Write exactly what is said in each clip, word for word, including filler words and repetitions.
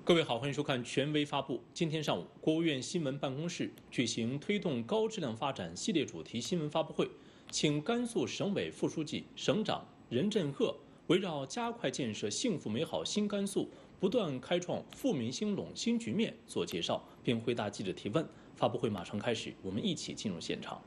各位好，欢迎收看权威发布。今天上午，国务院新闻办公室举行推动高质量发展系列主题新闻发布会，请甘肃省委副书记、省长任振赫围绕加快建设幸福美好新甘肃，不断开创富民兴隆新局面做介绍，并回答记者提问。发布会马上开始，我们一起进入现场。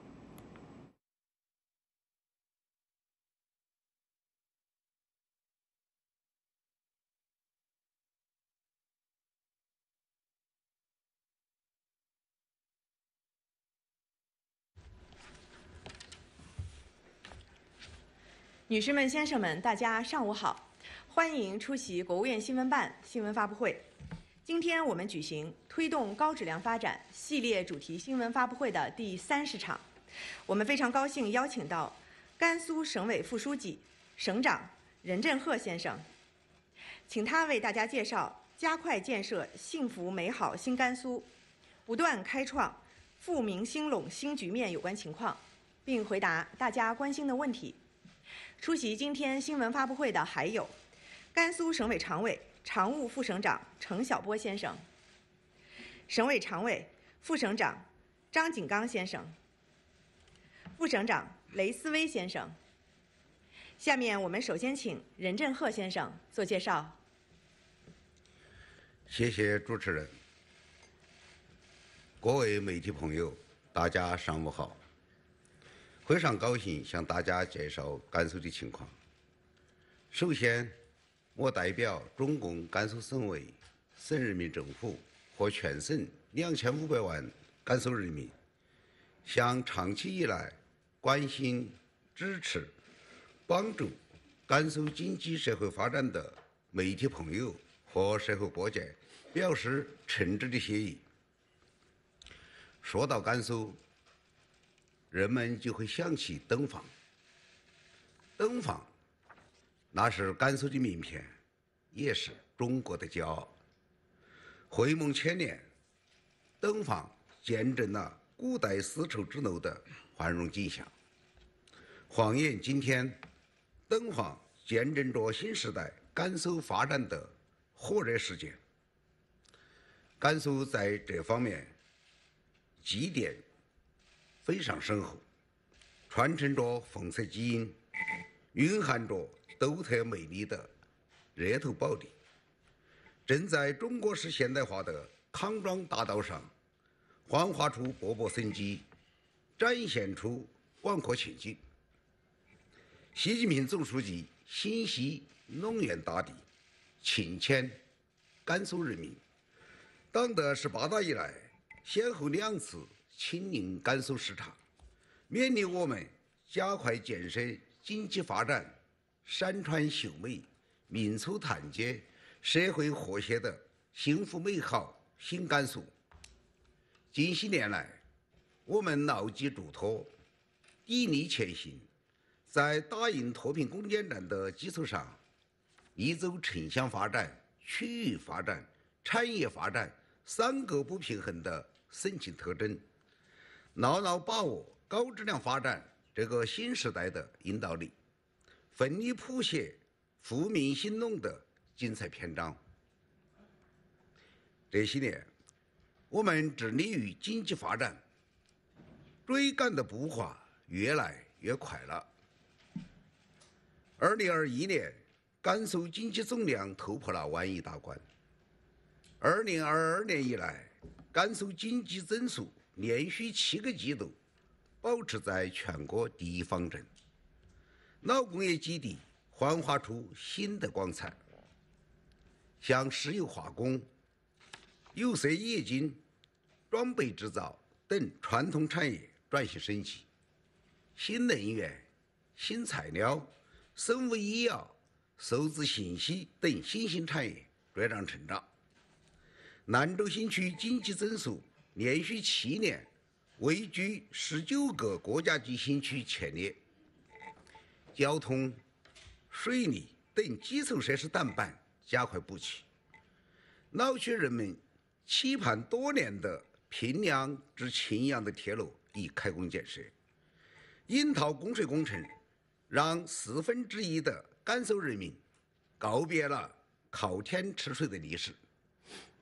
女士们、先生们，大家上午好，欢迎出席国务院新闻办新闻发布会。今天我们举行推动高质量发展系列主题新闻发布会的第三十场。我们非常高兴邀请到甘肃省委副书记、省长任振赫先生，请他为大家介绍加快建设幸福美好新甘肃，不断开创富民兴隆新局面有关情况，并回答大家关心的问题。出席今天新闻发布会的还有甘肃省委常委、常务副省长程晓波先生，省委常委、副省长张景刚先生，副省长雷思威先生。下面我们首先请任振赫先生做介绍。 谢谢主持人。各位媒体朋友，大家上午好。非常高兴向大家介绍甘肃的情况。首先，我代表中共甘肃省委、省人民政府和全省两千五百万甘肃人民，向长期以来关心、支持、帮助甘肃经济社会发展的媒体朋友和社会各界表示诚挚的谢意。说到甘肃，人们就会想起灯坊。灯坊，那是甘肃的名片，也是中国的骄傲。回眸千年，灯坊见证了古代丝绸之路的繁荣景象。放眼今天，灯坊见证着新时代甘肃发展的火热实践。甘肃在这方面积淀非常深厚，传承着凤色基因，蕴含着独特魅力的热头宝地，正在中国式现代化的康庄大道上焕发出勃勃生机，展现出广阔前景。习近平总书记心系农园大地，庆牵甘肃人民。党的十八大以来，先后两次亲临甘肃视察，勉励我们加快建设经济发展、山川秀美、民族团结、社会和谐的幸福美好新甘肃。近些年来，我们牢记嘱托，砥砺前行，在打赢脱贫攻坚战的基础上，一走城乡发展、区域发展、产业发展三个不平衡的省情特征，牢牢把握高质量发展这个新时代的引导力，奋力谱写富民兴隆的精彩篇章。这些年，我们致力于经济发展，追赶的步伐越来越快了。二零二一年，甘肃经济总量突破了万亿大关。二零二二年以来，甘肃经济增速连续七个季度保持在全国第一方阵，老工业基地焕发出新的光彩，像石油化工、有色冶金、装备制造等传统产业转型升级，新能源、新材料、生物医药、数字信息等新兴产业茁壮成长。兰州新区经济增速连续七年位居十九个国家级新区前列，交通、水利等基础设施弹板加快补齐，老区人们期盼多年的平凉至沁阳的铁路已开工建设，引洮供水工程让四分之一的甘肃人民告别了靠天吃水的历史。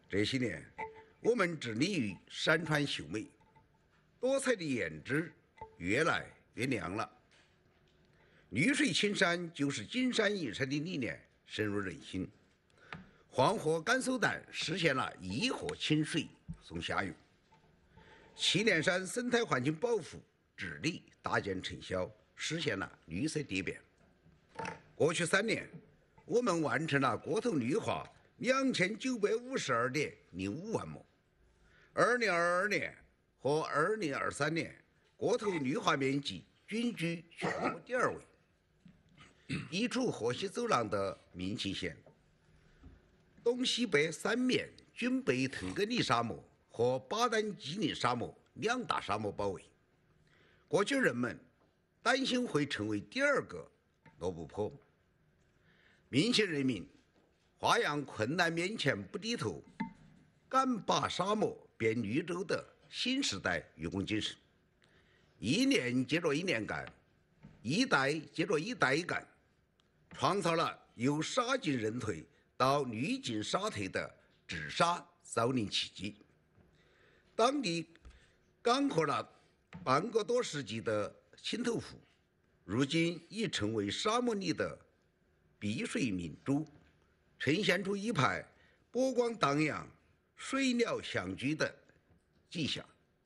这些年，我们致力于山川秀美，多彩的胭脂越来越亮了。绿水青山就是金山银山的理念深入人心。黄河甘肃蛋实现了一河清水送下游，祁连山生态环境保护治理搭建成效，实现了绿色蝶变。过去三年，我们完成了国土绿化两千九百五十二点零五万亩。二零二二年和二零二三年，国土绿化面积均居全国第二位。一处河西走廊的明庆县，东西北三面均被腾格里沙漠和巴丹基林沙漠两大沙漠包围。过去人们担心会成为第二个罗布泊。明庆人民发扬困难面前不低头，敢把沙漠变绿洲的新时代愚公精神，一年接着一年干，一代接着一代干，创造了由沙进人退到绿进沙退的治沙造林奇迹。当地干涸了半个多世纪的青头湖，如今已成为沙漠里的碧水明珠，呈现出一派波光荡漾、水鸟相聚的迹象。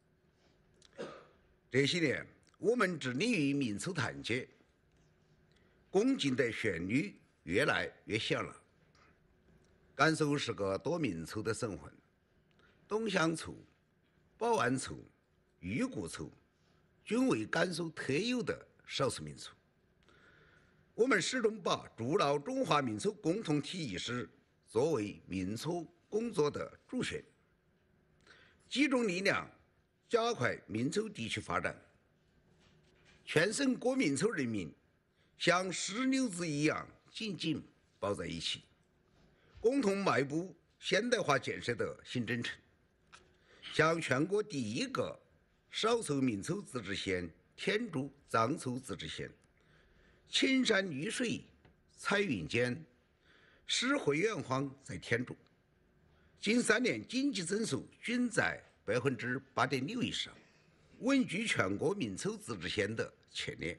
这些年，我们致力于民族团结，恭敬的旋律越来越响了。甘肃是个多民族的省份，东乡族、保安族、裕固族均为甘肃特有的少数民族。我们始终把筑牢中华民族共同体意识作为民族工作的主线，集中力量加快民族地区发展。全省各民族人民像石榴子一样紧紧抱在一起，共同迈步现代化建设的新征程。像全国第一个少数民族自治县天柱藏族自治县，青山绿水彩云间，诗会远方在天柱。近三年经济增速均在百分之八点六以上，稳居全国民族自治县的前列。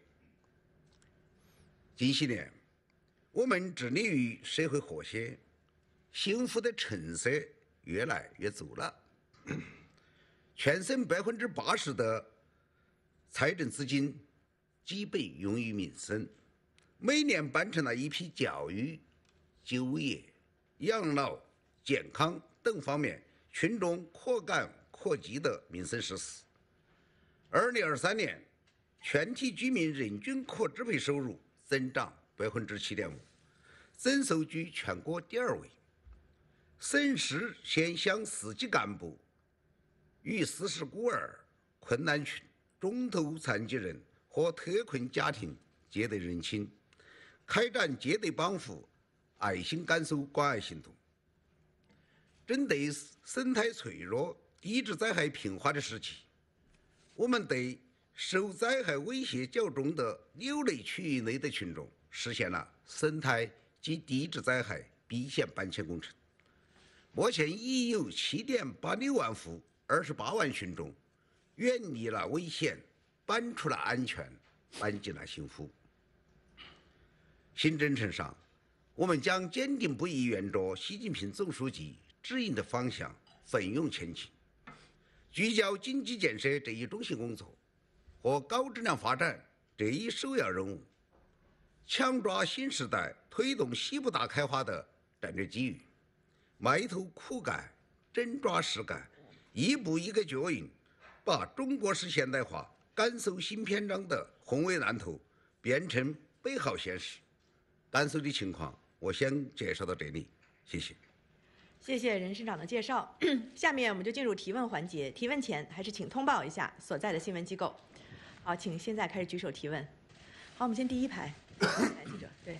近些年，我们致力于社会和谐，幸福的成色越来越足了。全省百分之八十的财政资金基本用于民生，每年办成了一批教育、就业、养老、健康等方面群众可感可及的民生实事。二零二三年，全体居民人均可支配收入增长百分之七点五，增速居全国第二位。省市县乡四级干部与四十孤儿、困难群、中度残疾人和特困家庭结对认亲，开展结对帮扶、爱心甘肃关爱行动。针对生态脆弱、地质灾害频发的时期，我们对受灾害威胁较重的六类区域内的群众实现了生态及地质灾害避险搬迁工程。目前已有七点八六万户、二十八万群众远离了危险，搬出了安全，搬进了幸福。新征程上，我们将坚定不移沿着习近平总书记指引的方向奋勇前进，聚焦经济建设这一中心工作和高质量发展这一首要任务，强抓新时代推动西部大开发的战略机遇，埋头苦干，真抓实干，一步一个脚印，把中国式现代化甘肃新篇章的宏伟蓝图变成美好现实。甘肃的情况，我先介绍到这里，谢谢。 谢谢任省长的介绍。下面我们就进入提问环节。提问前还是请通报一下所在的新闻机构。好，请现在开始举手提问。好，我们先第一排，来记者，对。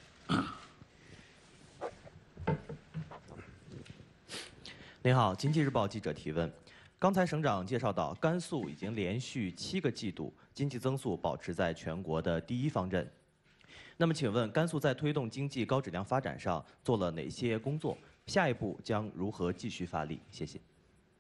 您好，经济日报记者提问。刚才省长介绍到，甘肃已经连续七个季度经济增速保持在全国的第一方阵。那么，请问甘肃在推动经济高质量发展上做了哪些工作？ 下一步将如何继续发力？谢谢。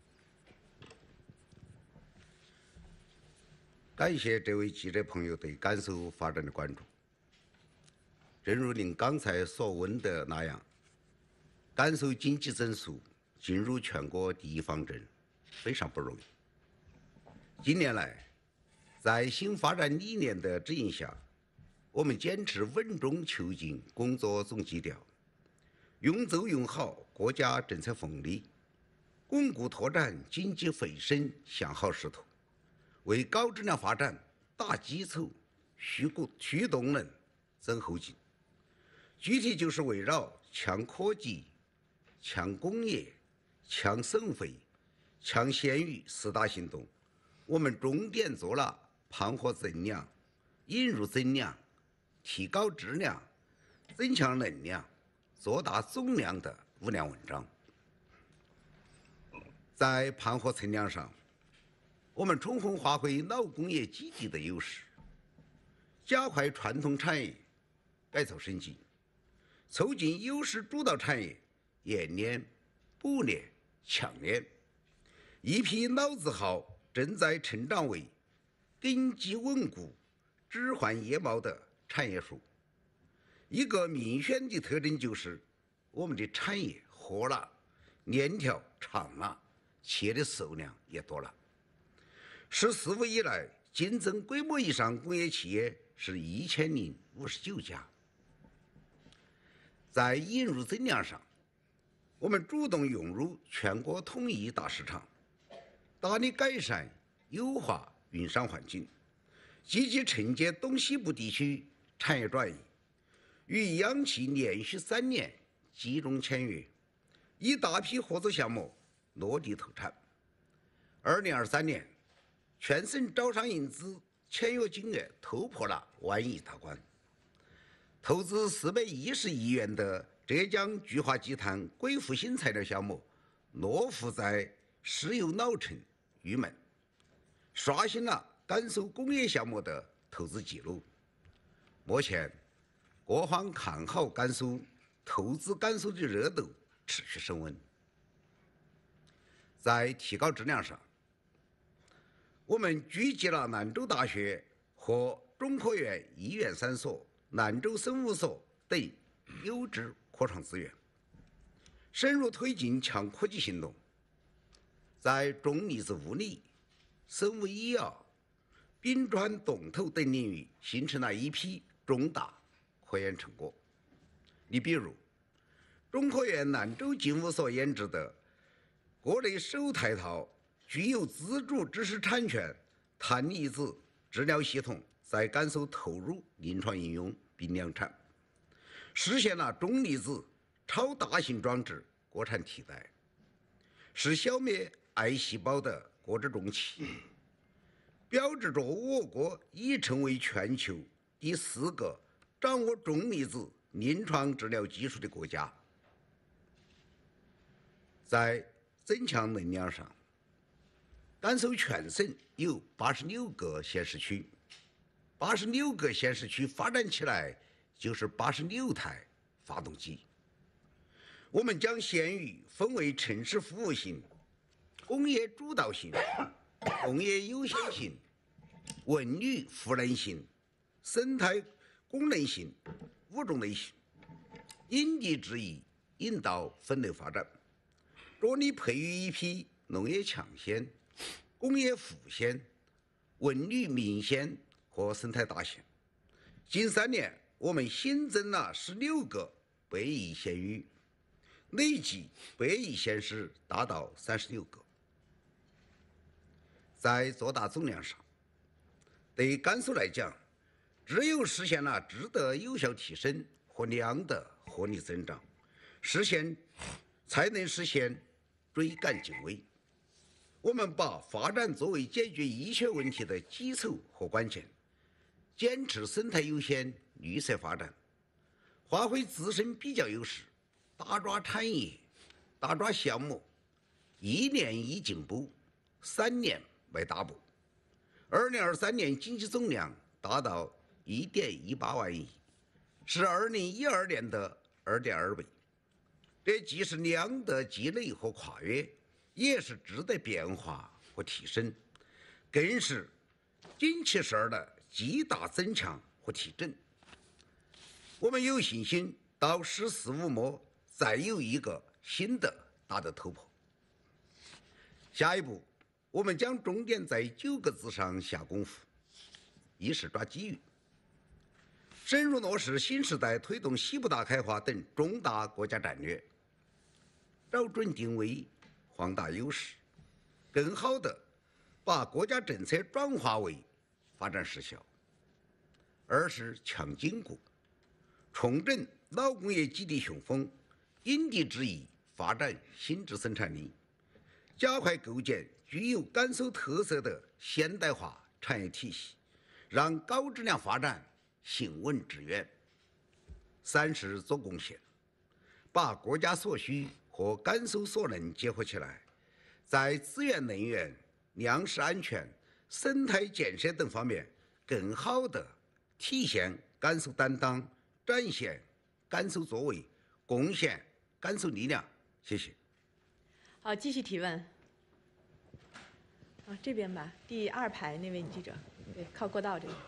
感谢这位记者朋友对甘肃发展的关注。正如您刚才所问的那样，甘肃经济增速进入全国第一方阵，非常不容易。近年来，在新发展理念的指引下，我们坚持稳中求进工作总基调，用足用好国家政策红利，巩固拓展经济飞升向好势头，为高质量发展打基础、蓄骨驱动能、增后劲。具体就是围绕强科技、强工业、强省会、强县域四大行动，我们重点做了盘活增量、引入增量、提高质量、增强能量、做大总量的五量文章。在盘活存量上，我们充分发挥老工业基地的优势，加快传统产业改造升级，促进优势主导产业延练、补练、强练。一批老字号正在成长为根基稳固、枝繁叶茂的产业树。一个明显的特征就是，我们的产业活了、链条长了，企业的数量也多了。“十四五”以来，竞争规模以上工业企业是一千零五十九家。在引入增量上，我们主动涌入全国统一大市场，大力改善优化运商环境，积极承接东西部地区产业转移，与央企连续三年集中签约，一大批合作项目落地投产。二零二三年，全省招商引资签约金额突破了万亿大关。投资四百一十亿元的浙江菊花集团鬼阜新材料项目落户在石油老城玉门，刷新了甘肃工业项目的投资记录。目前，各方看好甘肃，投资甘肃的热度持续升温。在提高质量上，我们聚集了兰州大学和中科院医院三所、兰州生物所等优质科创资源，深入推进强科技行动，在重离子物理、生物医药、冰川冻透等领域形成了一批重大科研成果。你比如，中科院兰州精物所研制的国内首台套具有自主知识产权碳离子治疗系统，在甘肃投入临床应用并量产，实现了重离子超大型装置国产替代，是消灭癌细胞的国之重器，标志着我国已成为全球第四个掌握重离子临床治疗技术的国家。在增强能量上，甘肃全省有八十六个县市区，八十六个县市区发展起来就是八十六台发动机。我们将县域分为城市服务型、工业主导型、工业优先型、文旅赋能型、生态功能型、物种类型，因地制宜引导分类发展，着力培育一批农业强县、工业副县、文旅民县和生态大县。近三年，我们新增了十六个北宜县域，累计北宜县市达到三十六个。在做大总量上，对甘肃来讲，只有实现了质的有效提升和量的合理增长，实现才能实现追赶进位。我们把发展作为解决一切问题的基础和关键，坚持生态优先、绿色发展，发挥自身比较优势，大抓产业、大抓项目，一年一进步，三年迈大步。二零二三年经济总量达到一点一八万亿，是二零一二年的二点二倍。 这既是量的积累和跨越，也是质的变化和提升，更是精气神儿的极大增强和提振。我们有信心到“十四五”末再有一个新的大的突破。下一步，我们将重点在九个字上下功夫：一是抓机遇，深入落实新时代推动西部大开发等重大国家战略，找准定位，放大优势，更好地把国家政策转化为发展实效；二是强筋骨，重整老工业基地雄风，因地制宜发展新质生产力，加快构建具有甘肃特色的现代化产业体系，让高质量发展行稳致远。三是做贡献，把国家所需和甘肃所能结合起来，在资源能源、粮食安全、生态建设等方面，更好地体现甘肃担当，展现甘肃作为，贡献甘肃力量。谢谢。 好，继续提问。啊，这边吧，第二排那位女记者，对，靠过道这个。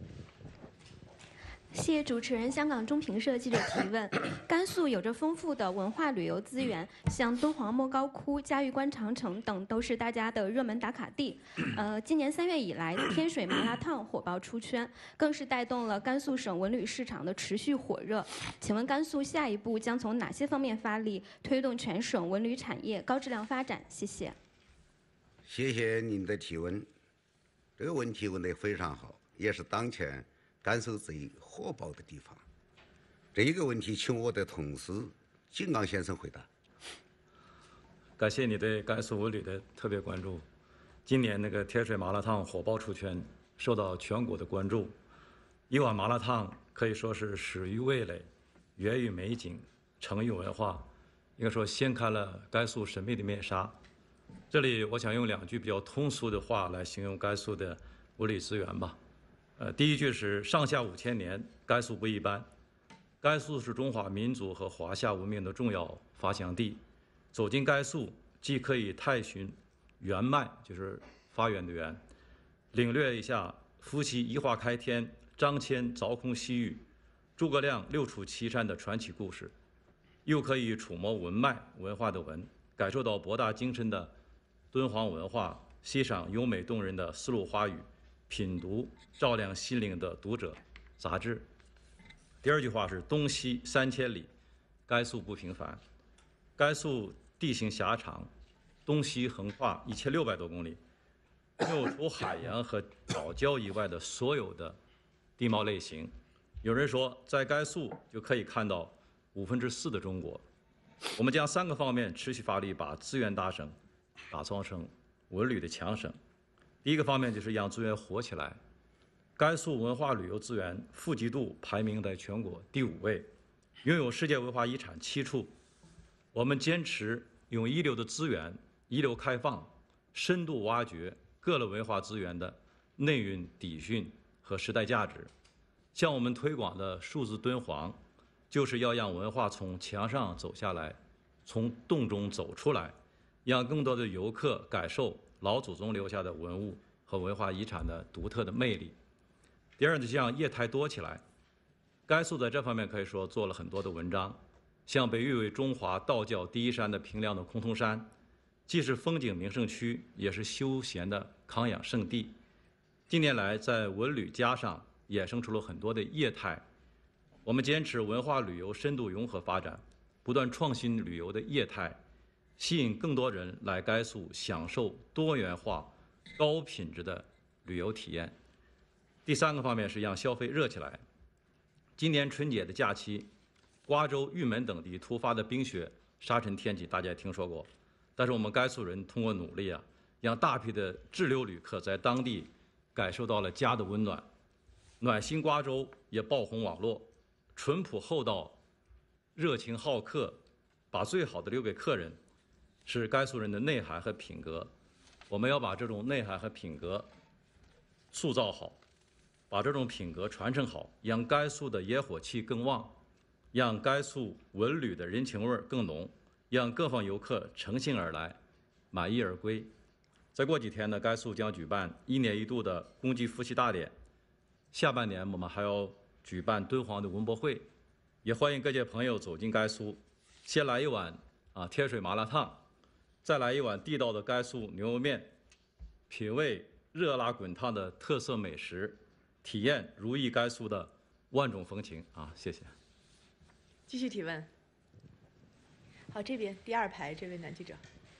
谢谢主持人。香港中评社记者提问：甘肃有着丰富的文化旅游资源，像敦煌莫高窟、嘉峪关长城等都是大家的热门打卡地。呃，今年三月以来，天水麻辣烫火爆出圈，更是带动了甘肃省文旅市场的持续火热。请问甘肃下一步将从哪些方面发力，推动全省文旅产业高质量发展？谢谢。 谢谢您的提问，这个问题问得非常好，也是当前甘肃最火爆的地方。这个问题请我的同事景刚先生回答。 感谢你对甘肃文旅的特别关注。今年那个天水麻辣烫火爆出圈，受到全国的关注。一碗麻辣烫可以说是始于味蕾，源于美景，成于文化，应该说掀开了甘肃神秘的面纱。这里我想用两句比较通俗的话来形容甘肃的文旅资源吧。呃，第一句是上下五千年，甘肃不一般。甘肃是中华民族和华夏文明的重要发祥地。走进甘肃，既可以探寻源脉，就是发源的源，领略一下伏羲移花开天、张骞凿空西域、诸葛亮六出祁山的传奇故事，又可以触摸文脉，文化的文，感受到博大精深的敦煌文化，欣赏优美动人的丝路花语，品读照亮心灵的读者杂志。第二句话是东西三千里，甘肃不平凡。甘肃地形狭长，东西横跨一千六百多公里，拥有除海洋和岛礁以外的所有的地貌类型。有人说，在甘肃就可以看到五分之四的中国。我们将三个方面持续发力，把资源大省打造成文旅的强省。第一个方面就是让资源活起来。甘肃文化旅游资源富集度排名在全国第五位，拥有世界文化遗产七处。我们坚持用一流的资源、一流开放、深度挖掘各类文化资源的内蕴、底蕴和时代价值。向我们推广的数字敦煌，就是要让文化从墙上走下来，从洞中走出来，让更多的游客感受老祖宗留下的文物和文化遗产的独特的魅力。第二呢，就让业态多起来。甘肃在这方面可以说做了很多的文章，像被誉为中华道教第一山的平凉的崆峒山，既是风景名胜区，也是休闲的康养圣地。近年来，在文旅加上衍生出了很多的业态。我们坚持文化旅游深度融合发展，不断创新旅游的业态，吸引更多人来甘肃享受多元化、高品质的旅游体验。第三个方面是让消费热起来。今年春节的假期，瓜州、玉门等地突发的冰雪沙尘天气，大家也听说过。但是我们甘肃人通过努力啊，让大批的滞留旅客在当地感受到了家的温暖。暖心瓜州也爆红网络，淳朴厚道、热情好客，把最好的留给客人，是甘肃人的内涵和品格。我们要把这种内涵和品格塑造好，把这种品格传承好，让甘肃的野火气更旺，让甘肃文旅的人情味更浓。 让各方游客乘兴而来，满意而归。再过几天呢，甘肃将举办一年一度的公祭夫妻大典。下半年我们还要举办敦煌的文博会，也欢迎各界朋友走进甘肃，先来一碗啊天水麻辣烫，再来一碗地道的甘肃牛肉面，品味热辣滚烫的特色美食，体验如意甘肃的万种风情啊！谢谢。 继续提问。好，这边第二排这位男记者。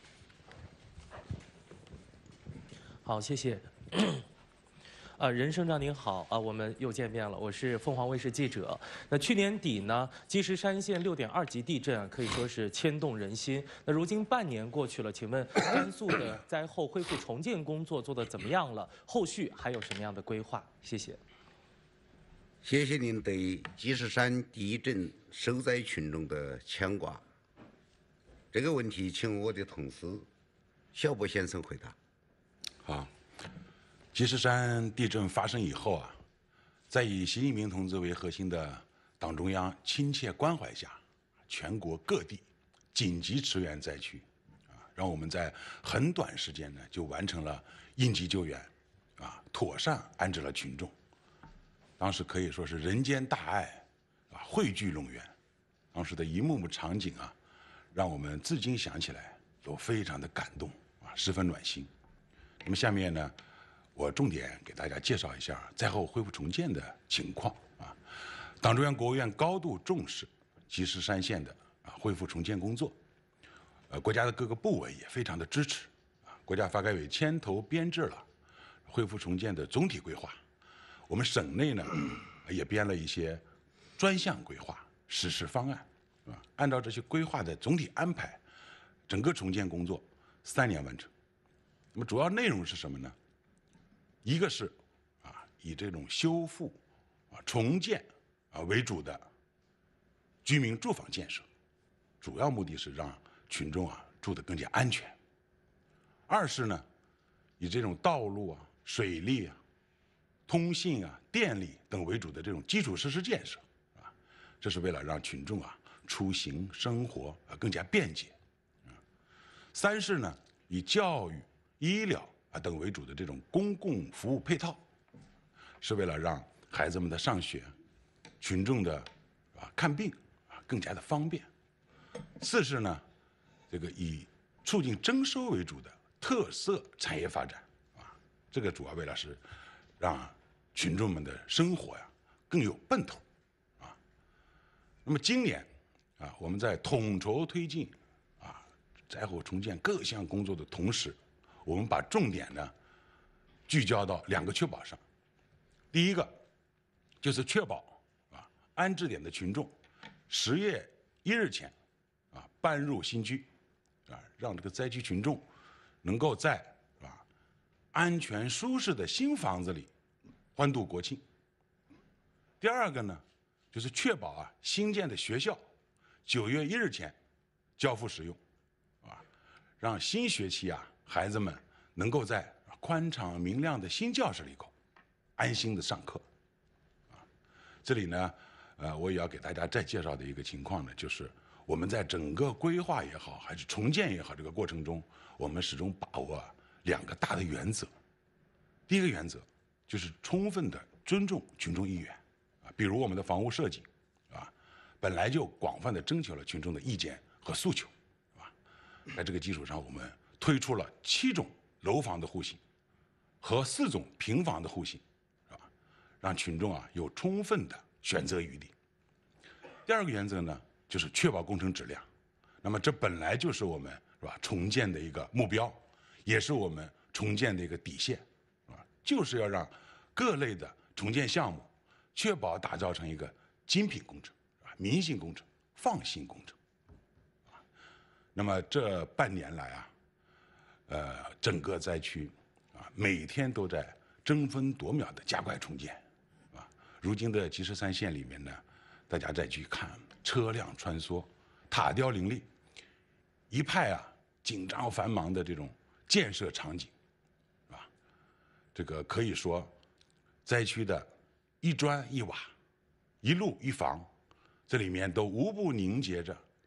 好，谢谢。啊，任省长您好啊，我们又见面了，我是凤凰卫视记者。那去年底呢，积石山县六点二级地震啊，可以说是牵动人心。那如今半年过去了，请问甘肃的灾后恢复重建工作做得怎么样了？后续还有什么样的规划？谢谢。 谢谢您对积石山地震受灾群众的牵挂。这个问题，请我的同事小波先生回答。 好。积石山地震发生以后啊，在以习近平同志为核心的党中央亲切关怀下，全国各地紧急驰援灾区，啊，让我们在很短时间呢就完成了应急救援，啊，妥善安置了群众。当时可以说是人间大爱，啊，汇聚龙源。当时的一幕幕场景啊，让我们至今想起来都非常的感动，啊，十分暖心。那么下面呢，我重点给大家介绍一下灾后恢复重建的情况啊。党中央、国务院高度重视积石山县的啊恢复重建工作，呃，国家的各个部委也非常的支持啊。国家发改委牵头编制了恢复重建的总体规划，我们省内呢也编了一些专项规划、实施方案啊。按照这些规划的总体安排，整个重建工作三年完成。那么主要内容是什么呢？一个是啊，以这种修复、啊重建啊为主的居民住房建设，主要目的是让群众啊住得更加安全。二是呢，以这种道路啊、水利啊、通信啊、电力等为主的这种基础设施建设啊，这是为了让群众啊出行生活啊更加便捷。啊，三是呢，以教育、医疗啊等为主的这种公共服务配套，是为了让孩子们的上学、群众的啊看病啊更加的方便。四是呢，这个以促进征收为主的特色产业发展啊，这个主要为了是让群众们的生活呀更有奔头啊。那么今年啊，我们在统筹推进啊灾后重建各项工作的同时，我们把重点呢聚焦到两个确保上。第一个就是确保啊安置点的群众十月一日前啊搬入新居，啊让这个灾区群众能够在啊安全舒适的新房子里欢度国庆。第二个呢，就是确保啊新建的学校九月一日前交付使用，啊让新学期啊孩子们能够在宽敞明亮的新教室里头安心的上课。啊，这里呢，呃，我也要给大家再介绍的一个情况呢，就是我们在整个规划也好，还是重建也好这个过程中，我们始终把握两个大的原则。第一个原则就是充分的尊重群众意愿，啊，比如我们的房屋设计，啊，本来就广泛的征求了群众的意见和诉求，啊，在这个基础上，我们推出了七种楼房的户型和四种平房的户型，是吧？让群众啊有充分的选择余地。第二个原则呢，就是确保工程质量。那么这本来就是我们是吧重建的一个目标，也是我们重建的一个底线，是吧？就是要让各类的重建项目确保打造成一个精品工程，啊，民心工程、放心工程。啊，那么这半年来啊。呃，整个灾区啊，每天都在争分夺秒的加快重建，啊，如今的积石山县里面呢，大家再去看车辆穿梭、塔吊林立，一派啊紧张繁忙的这种建设场景，啊，这个可以说，灾区的一砖一瓦、一路一房，这里面都无不凝结着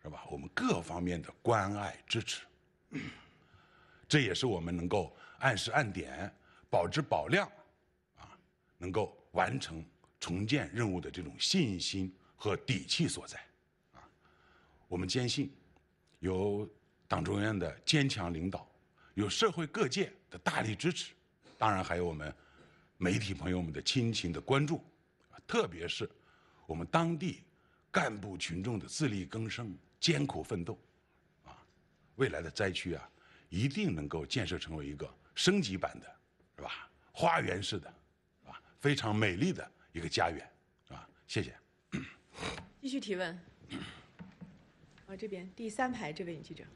是吧？我们各方面的关爱支持，这也是我们能够按时按点、保质保量，啊，能够完成重建任务的这种信心和底气所在。啊，我们坚信，有党中央的坚强领导，有社会各界的大力支持，当然还有我们媒体朋友们的亲情的关注，特别是我们当地干部群众的自力更生、艰苦奋斗，啊，未来的灾区啊，一定能够建设成为一个升级版的，是吧？花园式的，是吧？非常美丽的一个家园，是吧？谢谢。 继续提问。啊，这边第三排这位女记者。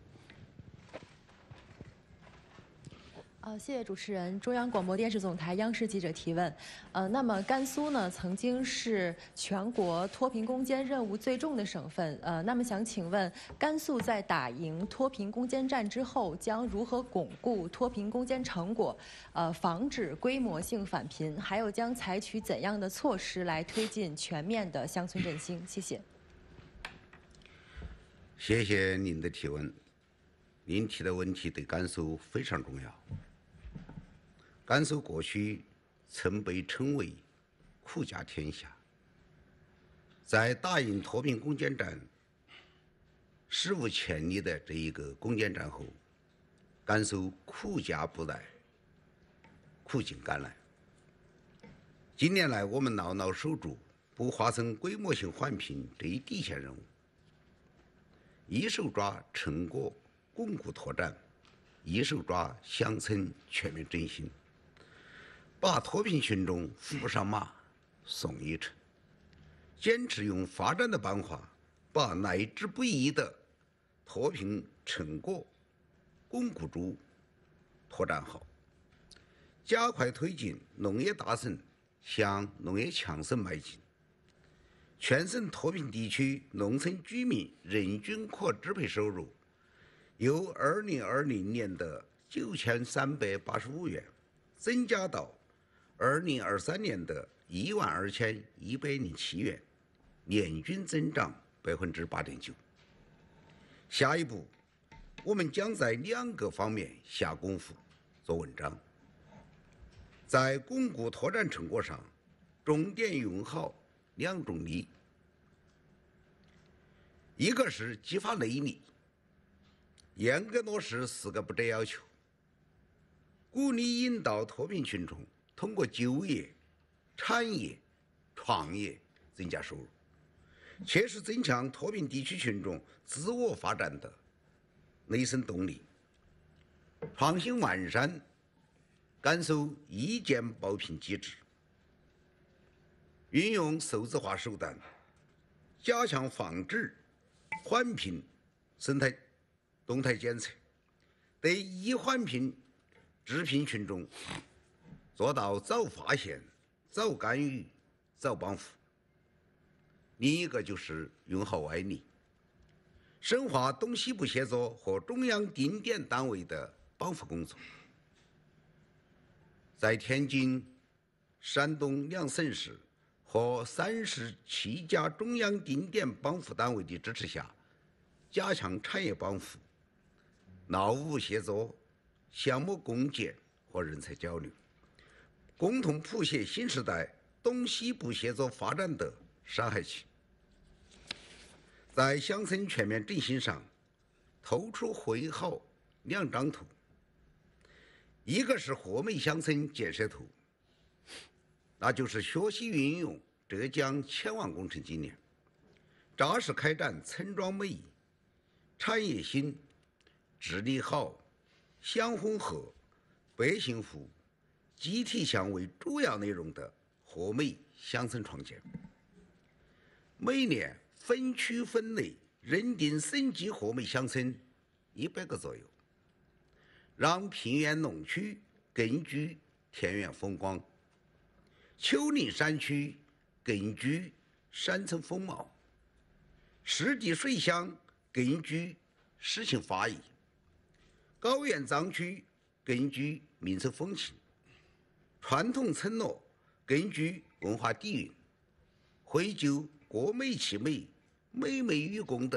呃，谢谢主持人。中央广播电视总台央视记者提问。呃，那么甘肃呢，曾经是全国脱贫攻坚任务最重的省份。呃，那么想请问，甘肃在打赢脱贫攻坚战之后，将如何巩固脱贫攻坚成果？呃，防止规模性返贫，还有将采取怎样的措施来推进全面的乡村振兴？谢谢。 谢谢您的提问，您提的问题对甘肃非常重要。甘肃过去曾被称为苦家天下，在打赢脱贫攻坚战史无前例的这一个攻坚战后，甘肃苦家不来，苦尽甘来。近年来，我们牢牢守住不发生规模性返贫这一底线任务，一手抓成果巩固拓展，一手抓乡村全面振兴，把脱贫群众扶上马，送一程，坚持用发展的办法，把来之不易的脱贫成果巩固住、拓展好，加快推进农业大省向农业强省迈进。全省脱贫地区农村居民人均可支配收入由二零二零年的九千三百八十五元增加到二零二三年的一万二千一百零七元，年均增长百分之八点九。下一步，我们将在两个方面下功夫做文章，在巩固拓展成果上，重点用好两种力，一个是激发内力，严格落实四个不折要求，鼓励引导脱贫群众通过就业、产业、创业增加收入，切实增强脱贫地区群众自我发展的内生动力，创新完善甘肃一键报贫机制，运用数字化手段，加强防治返贫生态动态监测，对易返贫致贫群众做到早发现、早干预、早帮扶。另一个就是用好外力，深化东西部协作和中央定点单位的帮扶工作。在天津、山东两省市和三十七家中央定点帮扶单位的支持下，加强产业帮扶、劳务协作、项目共建和人才交流，共同谱写新时代东西部协作发展的山海情。在乡村全面振兴上，突出绘好两张图，一个是和美乡村建设图，那就是学习运用浙江千万工程经验，扎实开展村庄美、产业兴、治理好、乡混合、百姓富、集体向为主要内容的和美乡村创建。每年分区分类认定省级和美乡村一百个左右，让平原农区根据田园风光，丘陵山区根据山村风貌，湿地水乡根据诗情画意，高原藏区根据民俗风情，传统村落根据文化底蕴，绘就国美其美、美美与共的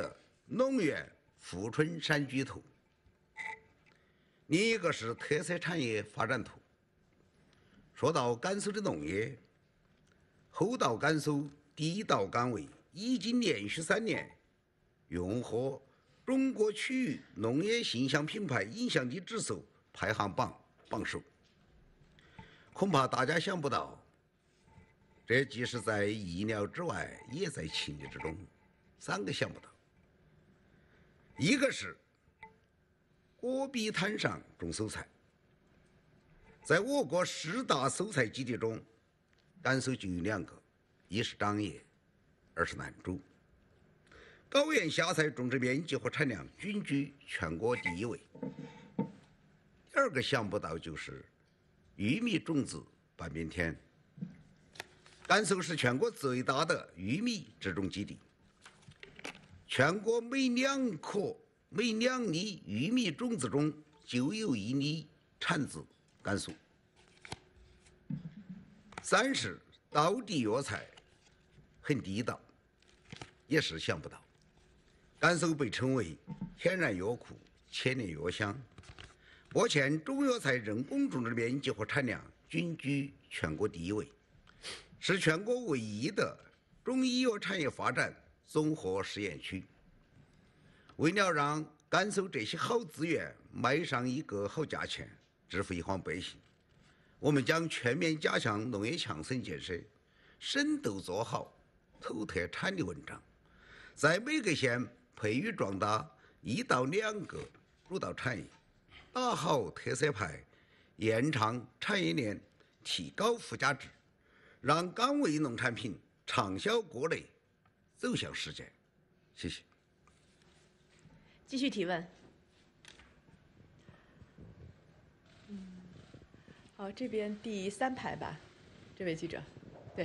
农园富春山居图，另一个是特色产业发展图。说到甘肃的农业，后到甘肃第一道岗位已经连续三年荣获中国区域农业形象品牌影响力指数排行榜榜首。恐怕大家想不到，这既是在意料之外，也在情理之中。三个想不到，一个是戈壁滩上种蔬菜，在我国十大蔬菜基地中，甘肃就有两个，一是张掖，二是南渚。高原虾菜种植面积和产量均居全国第一位。第二个想不到就是玉米种植半边天。甘肃是全国最大的玉米植种基地，全国每两颗每两粒玉米种子中就有一粒产自甘肃。三是道地药材很地道，也是想不到。甘肃被称为天然药库、千年药乡，目前中药材人工种植面积和产量均居全国第一位，是全国唯一的中医药产业发展综合试验区。为了让甘肃这些好资源卖上一个好价钱，致富一方百姓，我们将全面加强农业强省建设，深度做好透特产的文章，在每个县培育壮大一到两个主导产业，打好特色牌，延长产业链，提高附加值，让甘味农产品畅销国内，走向世界。谢谢。 继续提问。嗯，好，这边第三排吧，这位记者，对。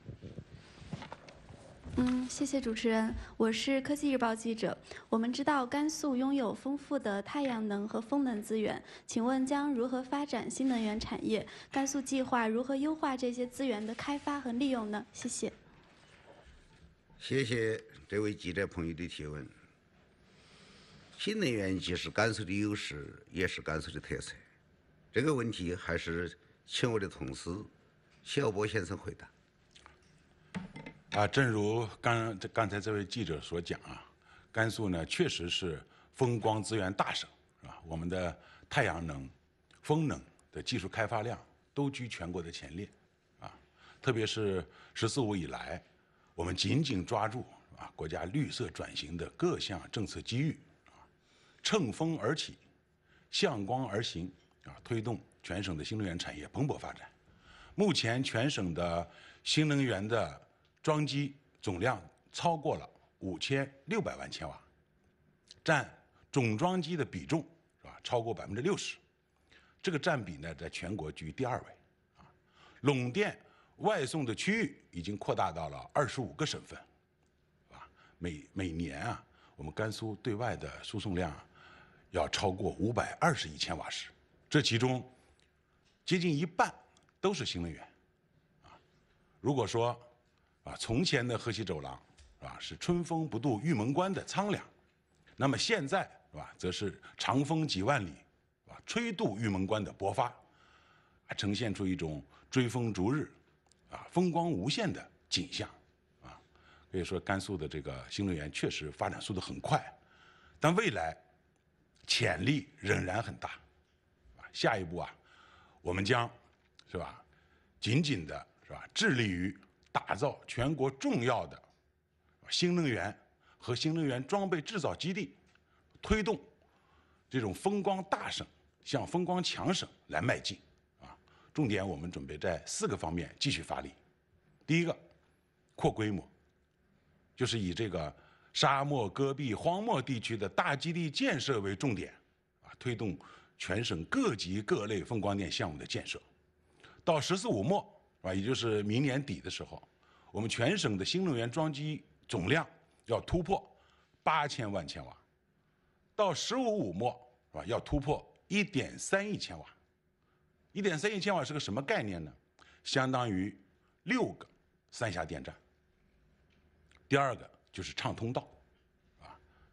嗯，谢谢主持人，我是科技日报记者。我们知道甘肃拥有丰富的太阳能和风能资源，请问将如何发展新能源产业？甘肃计划如何优化这些资源的开发和利用呢？谢谢。 谢谢这位记者朋友的提问。新能源既是甘肃的优势，也是甘肃的特色。这个问题还是请我的同事小波先生回答。 啊，正如刚刚才这位记者所讲啊，甘肃呢确实是风光资源大省，是吧？我们的太阳能、风能的技术开发量都居全国的前列，啊，特别是“十四五”以来，我们紧紧抓住啊国家绿色转型的各项政策机遇，啊，乘风而起，向光而行，啊，推动全省的新能源产业蓬勃发展。目前全省的新能源的装机总量超过了五千六百万千瓦，占总装机的比重是吧超过百分之六十，这个占比呢在全国居第二位，啊，拢电外送的区域已经扩大到了二十五个省份，是吧？每每年啊，我们甘肃对外的输送量要超过五百二十亿千瓦时，这其中接近一半都是新能源，啊，如果说啊，从前的河西走廊，啊是春风不度玉门关的苍凉，那么现在是吧，则是长风几万里，啊吹渡玉门关的勃发，啊呈现出一种追风逐日，啊风光无限的景象，啊可以说甘肃的这个新能源确实发展速度很快，但未来潜力仍然很大，啊下一步啊，我们将是吧，紧紧的是吧，致力于打造全国重要的新能源和新能源装备制造基地，推动这种风光大省向风光强省来迈进。啊，重点我们准备在四个方面继续发力。第一个，扩规模，就是以这个沙漠、戈壁、荒漠地区的大基地建设为重点，啊，推动全省各级各类风光电项目的建设。到“十四五”末。啊，也就是明年底的时候，我们全省的新能源装机总量要突破八千万千瓦，到“十五五”末是吧，要突破一点三亿千瓦。一点三亿千瓦是个什么概念呢？相当于六个三峡电站。第二个就是畅通道，啊，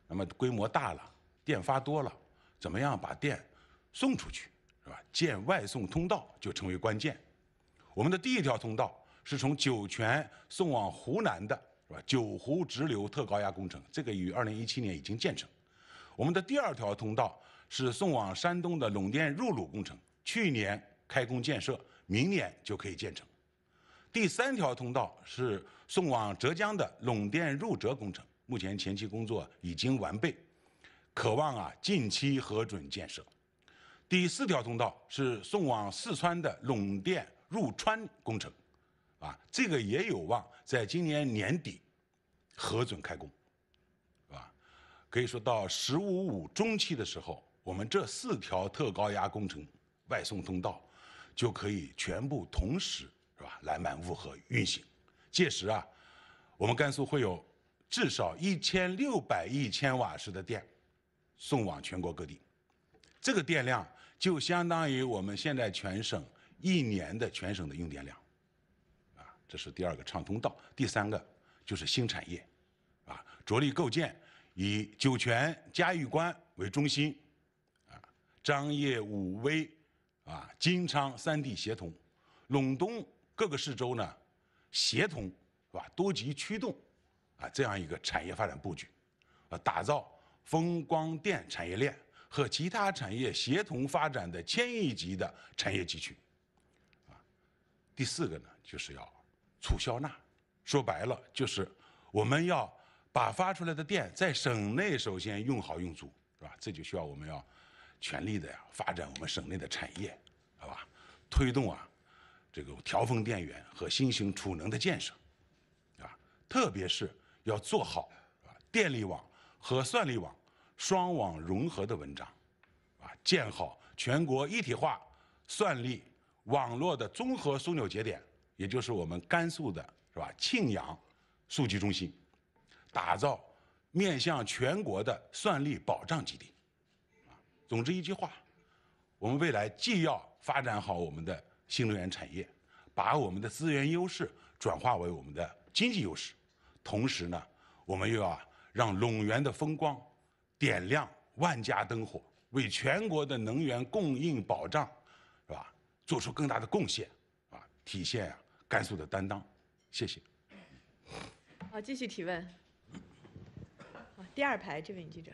那么规模大了，电发多了，怎么样把电送出去，是吧？建外送通道就成为关键。我们的第一条通道是从酒泉送往湖南的，是吧？九湖直流特高压工程，这个于二零一七年已经建成。我们的第二条通道是送往山东的陇电入鲁工程，去年开工建设，明年就可以建成。第三条通道是送往浙江的陇电入浙工程，目前前期工作已经完备，可望啊近期核准建设。第四条通道是送往四川的陇电入川工程，啊，这个也有望在今年年底核准开工，是吧？可以说到“十五五”中期的时候，我们这四条特高压工程外送通道就可以全部同时，是吧？来满务合运行。届时啊，我们甘肃会有至少一千六百亿千瓦时的电送往全国各地，这个电量就相当于我们现在全省一年的全省的用电量，啊，这是第二个畅通道。第三个就是新产业，啊，着力构建以酒泉、嘉峪关为中心，啊，张掖、武威、啊金昌三地协同，陇东各个市州呢协同，是吧？多级驱动，啊，这样一个产业发展布局，啊，打造风光电产业链和其他产业协同发展的千亿级的产业集群。啊，第四个呢，就是要促销纳，说白了就是我们要把发出来的电在省内首先用好用足，是吧？这就需要我们要全力的呀发展我们省内的产业，好吧？推动啊这个调峰电源和新型储能的建设，啊，特别是要做好啊电力网和算力网双网融合的文章，啊，建好全国一体化算力网络的综合枢纽节点，也就是我们甘肃的是吧庆阳数据中心，打造面向全国的算力保障基地。啊，总之一句话，我们未来既要发展好我们的新能源产业，把我们的资源优势转化为我们的经济优势，同时呢，我们又要让陇源的风光点亮万家灯火，为全国的能源供应保障，是吧，做出更大的贡献，啊，体现啊甘肃的担当。谢谢。 好，继续提问。好，第二排这位女记者。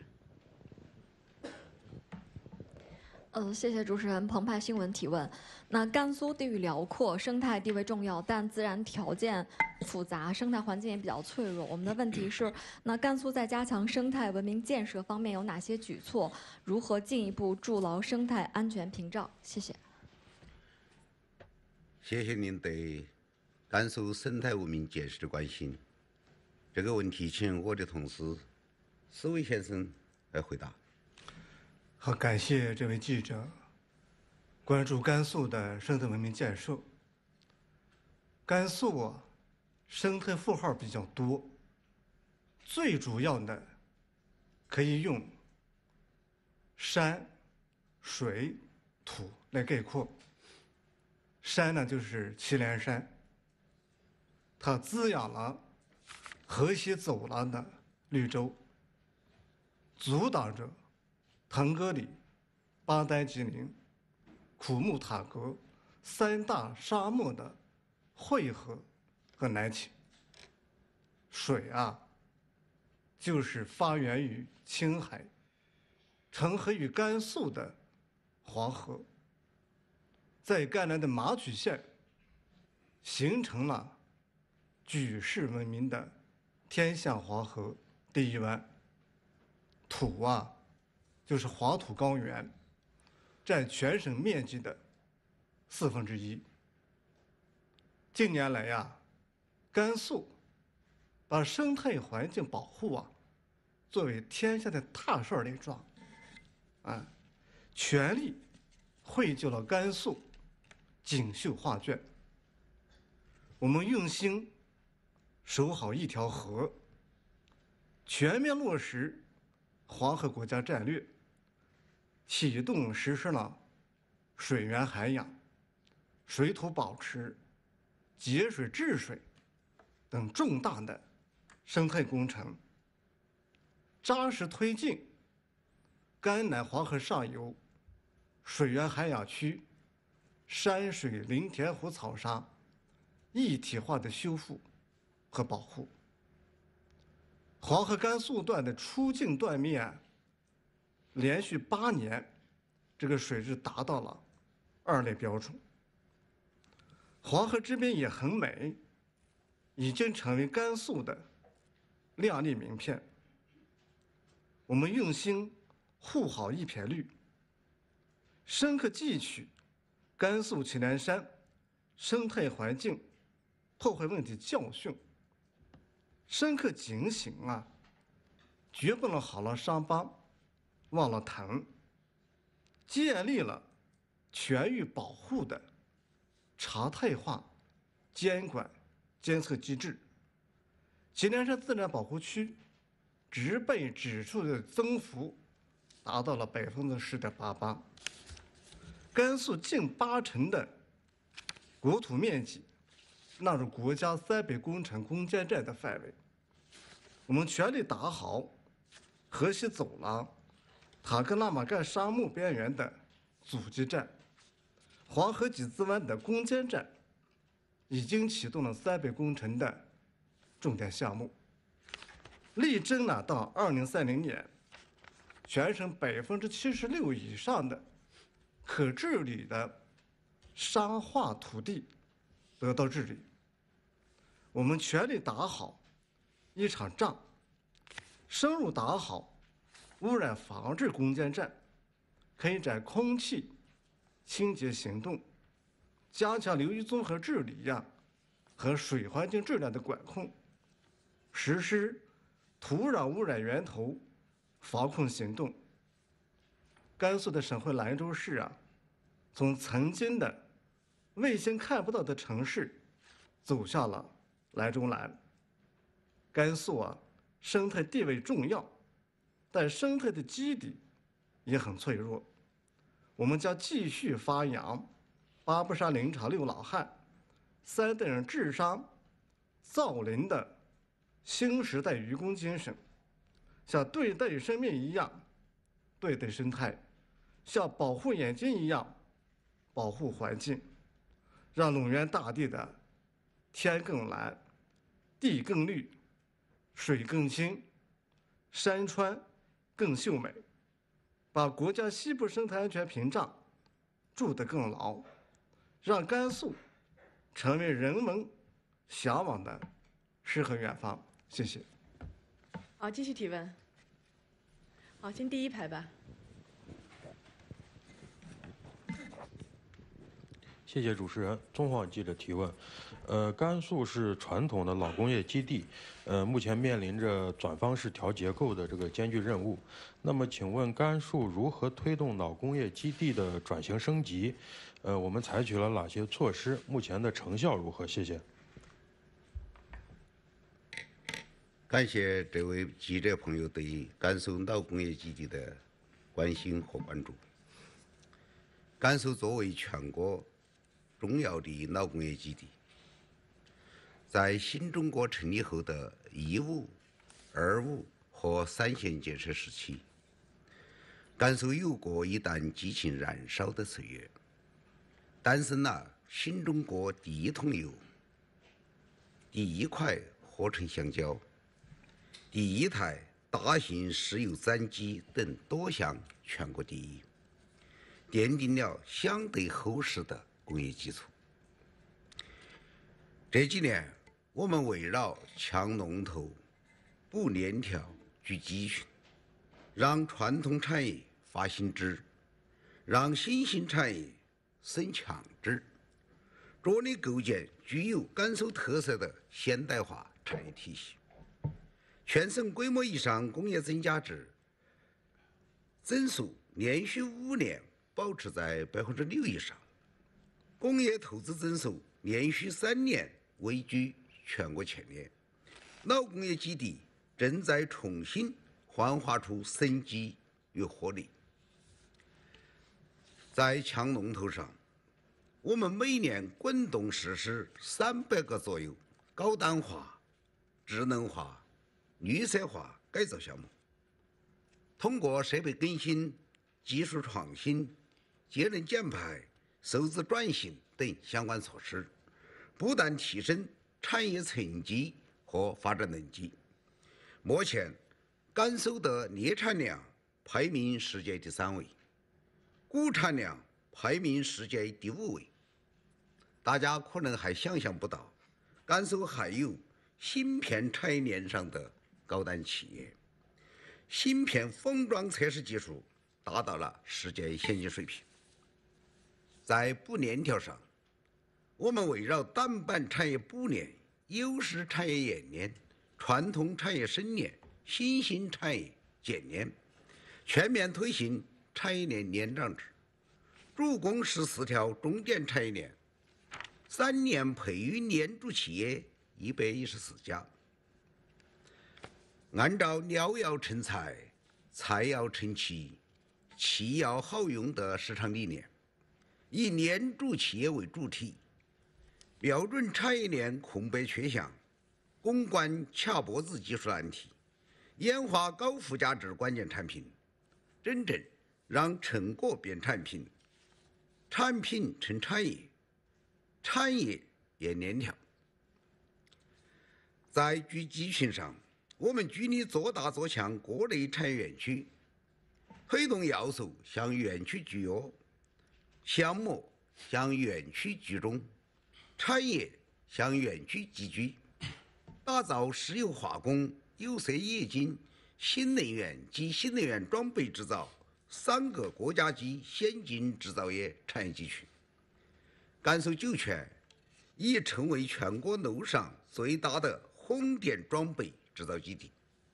呃，谢谢主持人。澎湃新闻提问：那甘肃地域辽阔，生态地位重要，但自然条件复杂，生态环境也比较脆弱。我们的问题是，那甘肃在加强生态文明建设方面有哪些举措？如何进一步筑牢生态安全屏障？谢谢。 谢谢您对甘肃生态文明建设的关心。这个问题，请我的同事施伟先生来回答。 好，感谢这位记者关注甘肃的生态文明建设。甘肃啊，生态符号比较多，最主要的可以用山、水、土来概括。山呢，就是祁连山，它滋养了河西走廊的绿洲，阻挡着腾格里、巴丹吉林、库木塔格三大沙漠的汇合和南起。水啊，就是发源于青海、成河于甘肃的黄河，在甘南的马曲县形成了举世闻名的天象黄河第一湾。土啊，就是黄土高原，占全省面积的四分之一。近年来呀，甘肃把生态环境保护啊作为天下的大事儿来装，啊，全力绘就了甘肃锦绣画卷。我们用心守好一条河，全面落实黄河国家战略，启动实施了水源涵养、水土保持、节水治水等重大的生态工程， 扎实推进甘南黄河上游水源涵养区山水林田湖草沙一体化的修复和保护。黄河甘肃段的出境断面连续八年，这个水质达到了二类标准。黄河这边也很美，已经成为甘肃的亮丽名片。我们用心护好一片绿，深刻汲取甘肃祁连山生态环境破坏问题教训，深刻警醒啊，绝不能好了伤疤忘了疼，建立了全域保护的常态化监管监测机制。祁连山自然保护区植被指数的增幅达到了百分之十点八八，甘肃近八成的国土面积纳入国家三北工程攻坚战的范围。我们全力打好河西走廊、塔克拉玛干沙漠边缘的阻击战，黄河几兹湾的攻坚战已经启动了三北工程的重点项目，力争呢到二零三零年，全省百分之七十六以上的可治理的沙化土地得到治理。我们全力打好一场仗，深入打好污染防治攻坚战，开展空气清洁行动，加强流域综合治理呀和水环境质量的管控，实施土壤污染源头防控行动。甘肃的省会兰州市啊，从曾经的卫星看不到的城市，走向了兰州蓝。甘肃啊，生态地位重要，但生态的基底也很脆弱。我们将继续发扬八步山林场六老汉、三代人治沙造林的新时代愚公精神，像对待生命一样对待生态，像保护眼睛一样保护环境，让陇源大地的天更蓝、地更绿、水更清、山川更秀美，把国家西部生态安全屏障筑得更牢，让甘肃成为人们向往的诗和远方。谢谢。 好，继续提问。好，先第一排吧。 谢谢主持人。中广记者提问：呃，甘肃是传统的老工业基地，呃，目前面临着转方式调结构的这个艰巨任务。那么，请问甘肃如何推动老工业基地的转型升级？呃，我们采取了哪些措施？目前的成效如何？谢谢。 感谢这位记者朋友对甘肃老工业基地的关心和关注。甘肃作为全国重要的老工业基地，在新中国成立后的一五、二五和三线建设时期，甘肃有过一段激情燃烧的岁月，诞生了新中国第一桶油、第一块合成橡胶、第一台大型石油钻机等多项全国第一，奠定了相对厚实的工业基础。这几年，我们围绕抢龙头、补链条、聚集群，让传统产业发新枝，让新兴产业生强枝，着力构建具有甘肃特色的现代化产业体系。全省规模以上工业增加值增速连续五年保持在百分之六以上，工业投资增速连续三年位居全国前列，老工业基地正在重新焕发出生机与活力。在抢龙头上，我们每年滚动实施三百个左右高端化、智能化、绿色化改造项目， 通过设备更新、技术创新、节能减排、数字转型等相关措施，不断提升产业层级和发展能力。目前，甘肃的镍产量排名世界第三位，钴产量排名世界第五位。大家可能还想象不到，甘肃还有芯片产业链上的高端企业，芯片封装测试技术达到了世界先进水平。在补链条上，我们围绕单板产业补链、优势产业冶炼、传统产业生炼、新兴产业建链，全面推行产业链链长制，主攻十四条重点产业链，三年培育链主企业一百一十四家。按照料要成材、材要成器、器要好用的市场理念，以链主企业为主体，瞄准产业链空白缺项，攻关卡脖子技术难题，研发高附加值关键产品，真正让成果变产品，产品成产业，产业也链条。在聚集群上，我们聚力做大做强各类产业园区，推动要素向园区聚约，项目向园区集中，产业向园区集聚，打造石油化工、有色冶金、新能源及新能源装备制造三个国家级先进制造业产业集群。甘肃酒泉已成为全国路上最大的红电装备制造基地。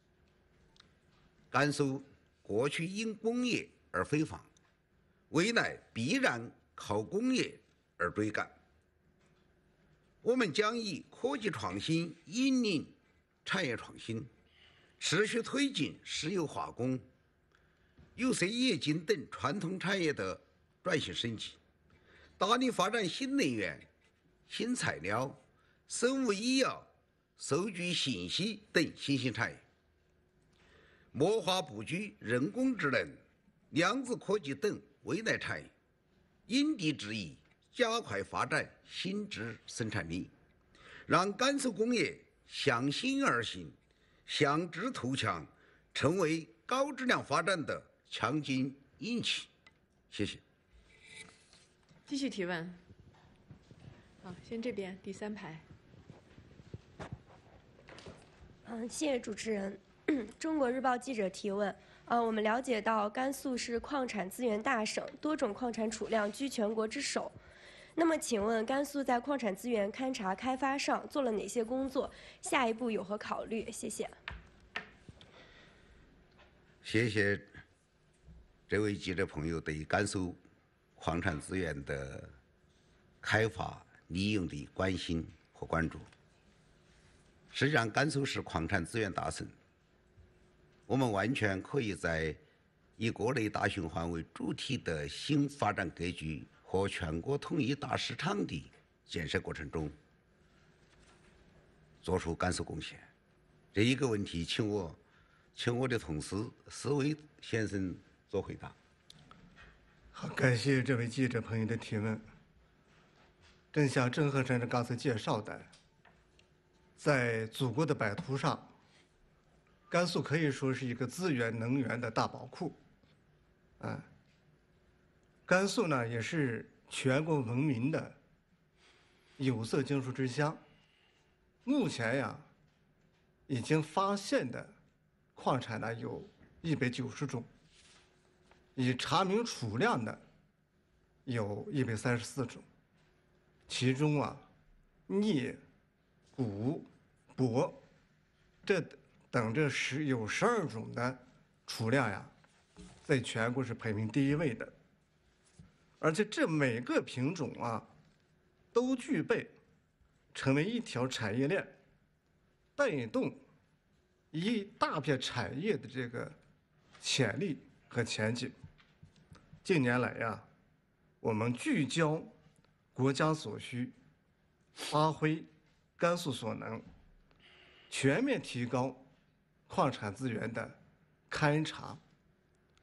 甘肃过去因工业而辉煌，未来必然靠工业而追赶。我们将以科技创新引领产业创新，持续推进石油化工、有色冶金等传统产业的转型升级，大力发展新能源、新材料、生物医药、数据信息等新兴产业，谋划布局人工智能、量子科技等未来产业，因地制宜加快发展新质生产力，让甘肃工业向新而行，向质图强，成为高质量发展的强劲引擎。谢谢。 继续提问。好，先这边第三排。 嗯，谢谢主持人。中国日报记者提问：呃，我们了解到甘肃是矿产资源大省，多种矿产储量居全国之首。那么，请问甘肃在矿产资源勘察开发上做了哪些工作？下一步有何考虑？谢谢。 谢谢这位记者朋友对甘肃矿产资源的开发利用的关心和关注。实际上，甘肃是矿产资源大省，我们完全可以在以各类大循环为主体的新发展格局和全国统一大市场的建设过程中做出甘肃贡献。这一个问题，请我请我的同事施伟先生做回答。 好，感谢这位记者朋友的提问。正像郑鹤山刚才介绍的，在祖国的版图上，甘肃可以说是一个资源能源的大宝库。啊，甘肃呢也是全国闻名的有色金属之乡。目前呀，已经发现的矿产呢有一百九十种，已查明储量的有一百三十四种，其中啊，镍、钴、铂这等这十有十二种的储量呀，在全国是排名第一位的。而且这每个品种啊，都具备成为一条产业链，带动一大片产业的这个潜力和前景。近年来呀，我们聚焦国家所需，发挥甘肃所能，全面提高矿产资源的勘察、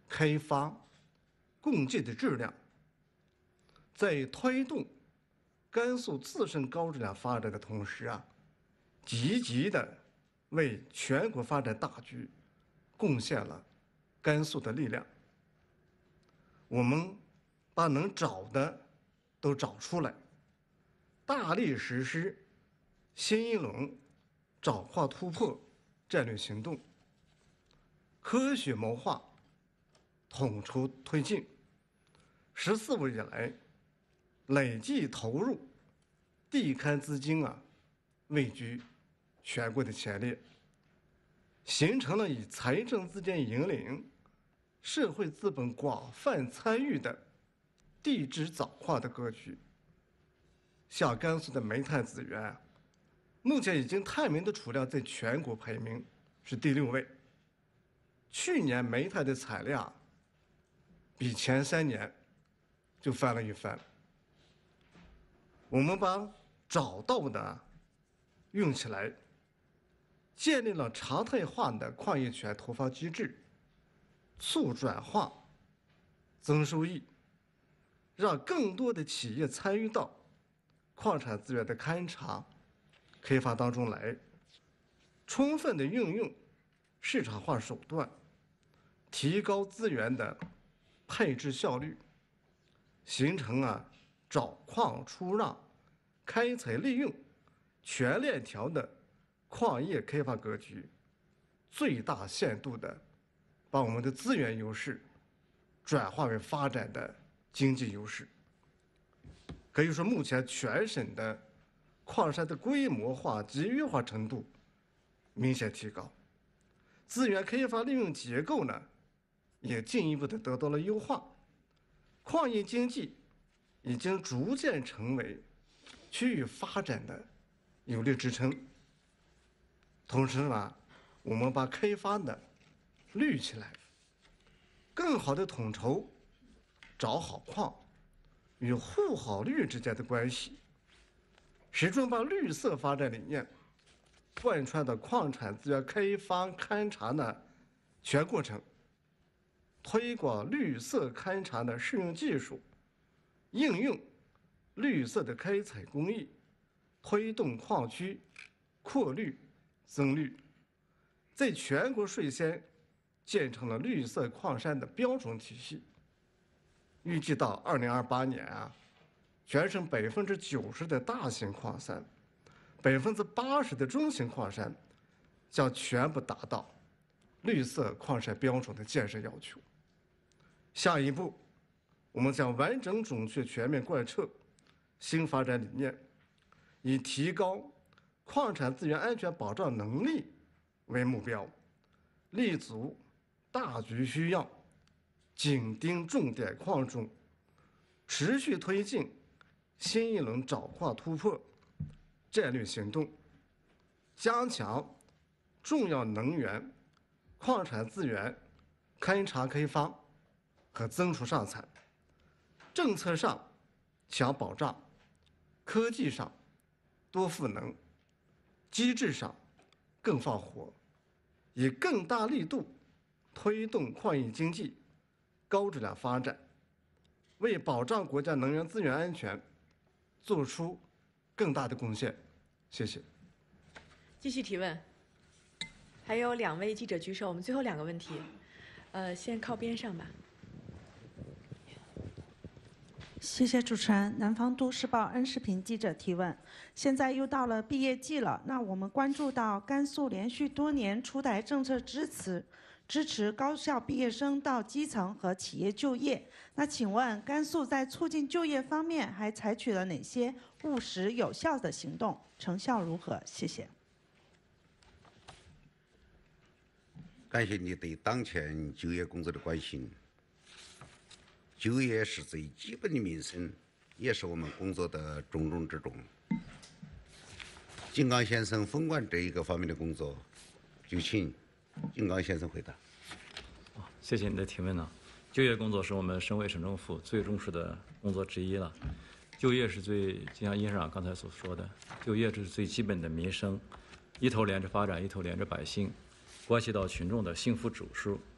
开发、供给的质量，在推动甘肃自身高质量发展的同时啊，积极的为全国发展大局贡献了甘肃的力量。我们把能找的都找出来，大力实施新一轮找矿突破战略行动，科学谋划，统筹推进。十四五以来，累计投入地勘资金啊，位居全国的前列，形成了以财政资金引领、社会资本广泛参与的地质找矿的格局。像甘肃的煤炭资源，目前已经探明的储量在全国排名是第六位。去年煤炭的产量比前三年就翻了一番。我们把找到的用起来，建立了常态化的矿业权投放机制，促转化、增收益，让更多的企业参与到矿产资源的勘察、开发当中来，充分的运用市场化手段，提高资源的配置效率，形成啊找矿出让、开采利用全链条的矿业开发格局，最大限度的把我们的资源优势转化为发展的经济优势。可以说，目前全省的矿山的规模化、集约化程度明显提高，资源开发利用结构呢也进一步的得到了优化，矿业经济已经逐渐成为区域发展的有力支撑。同时呢，我们把开发的绿起来，更好的统筹找好矿与护好绿之间的关系，始终把绿色发展理念贯穿到矿产资源开发勘察的全过程，推广绿色勘察的适用技术，应用绿色的开采工艺，推动矿区扩绿增绿，在全国率先建成了绿色矿山的标准体系。预计到二零二八年啊，全省百分之九十的大型矿山，百分之八十的中型矿山，将全部达到绿色矿山标准的建设要求。下一步，我们将完整、准确、全面贯彻新发展理念，以提高矿产资源安全保障能力为目标，立足大局需要，紧盯重点矿种，持续推进新一轮找矿突破战略行动，加强重要能源、矿产资源勘察开发和增出上产，政策上强保障，科技上多赋能，机制上更放活，以更大力度推动矿业经济高质量发展，为保障国家能源资源安全做出更大的贡献。谢谢。 继续提问。还有两位记者举手，我们最后两个问题，呃，先靠边上吧。 谢谢主持人。南方都市报恩视频记者提问：现在又到了毕业季了，那我们关注到甘肃连续多年出台政策支持。支持高校毕业生到基层和企业就业。那请问，甘肃在促进就业方面还采取了哪些务实有效的行动？成效如何？谢谢。 感谢你对当前就业工作的关心。就业是最基本的民生，也是我们工作的重中之重。金刚先生分管这一个方面的工作，就请金刚先生回答。 谢谢你的提问呢。就业工作是我们省委省政府最重视的工作之一了。就业是最，就像殷市长刚才所说的，就业是最基本的民生，一头连着发展，一头连着百姓，关系到群众的幸福指数。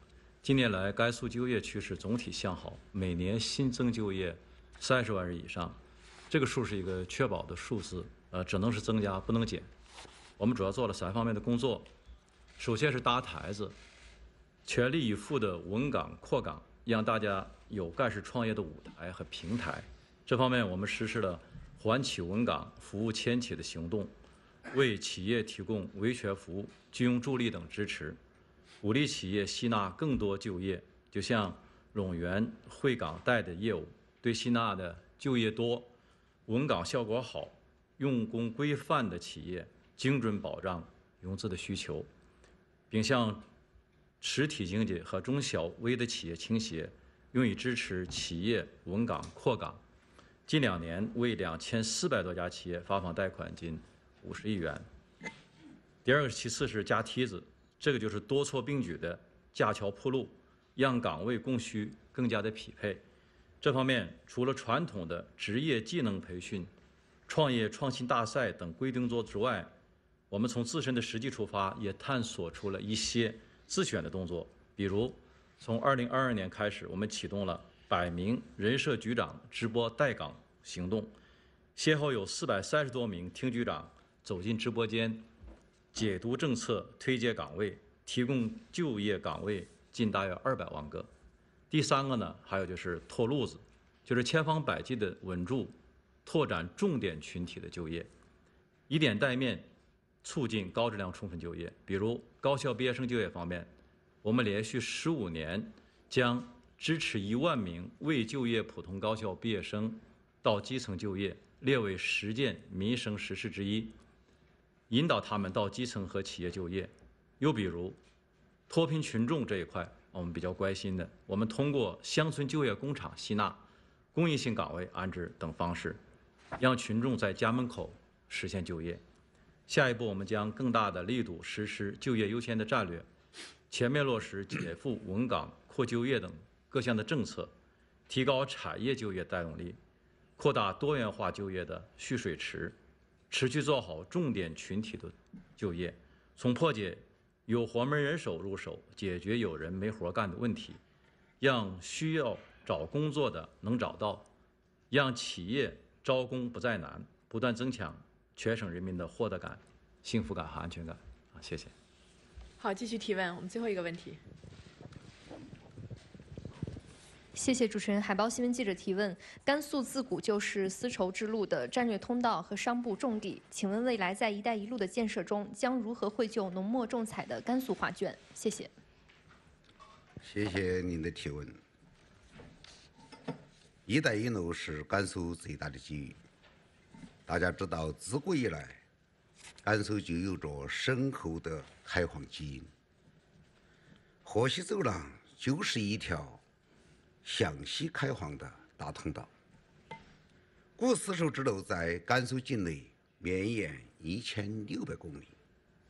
近年来，甘肃就业趋势总体向好，每年新增就业三十万人以上，这个数是一个确保的数字，呃，只能是增加，不能减。我们主要做了三方面的工作，首先是搭台子，全力以赴的稳岗扩岗，让大家有干事创业的舞台和平台。这方面，我们实施了缓企稳岗、服务千企的行动，为企业提供维权服务、金融助力等支持，鼓励企业吸纳更多就业。就像陇源惠港贷的业务，对吸纳的就业多、稳岗效果好、用工规范的企业精准保障融资的需求，并向实体经济和中小微的企业倾斜，用以支持企业稳岗扩岗。近两年为两千四百多家企业发放贷款近五十亿元。第二个，其次是加梯子，这个就是多措并举的架桥铺路，让岗位供需更加的匹配。这方面除了传统的职业技能培训、创业创新大赛等规定做之外，我们从自身的实际出发，也探索出了一些自选的动作。比如，从二零二二年开始，我们启动了百名人社局长直播带岗行动，先后有四百三十多名厅局长走进直播间，解读政策、推介岗位，提供就业岗位近大约二百万个。第三个呢，还有就是拓路子，就是千方百计的稳住、拓展重点群体的就业，以点带面，促进高质量充分就业。比如高校毕业生就业方面，我们连续十五年将支持一万名未就业普通高校毕业生到基层就业列为十件民生实事之一，引导他们到基层和企业就业。又比如脱贫群众这一块，我们比较关心的，我们通过乡村就业工厂吸纳、公益性岗位安置等方式，让群众在家门口实现就业。下一步，我们将更大的力度实施就业优先的战略，全面落实减负稳岗、扩就业等各项的政策，提高产业就业带动力，扩大多元化就业的蓄水池，持续做好重点群体的就业，从破解有活门人手入手，解决有人没活干的问题，让需要找工作的能找到，让企业招工不再难，不断增强全省人民的获得感、幸福感和安全感。啊，谢谢。 好，继续提问。我们最后一个问题。 谢谢主持人。海báo新闻记者提问：甘肃自古就是丝绸之路的战略通道和商埠重地，请问未来在“一带一路”的建设中，将如何绘就浓墨重彩的甘肃画卷？谢谢。 谢谢您的提问。“一带一路”是甘肃最大的机遇。大家知道，自古以来，甘肃就有着深厚的开荒基因。河西走廊就是一条向西开荒的大通道。古丝绸之路在甘肃境内绵延一千六百公里，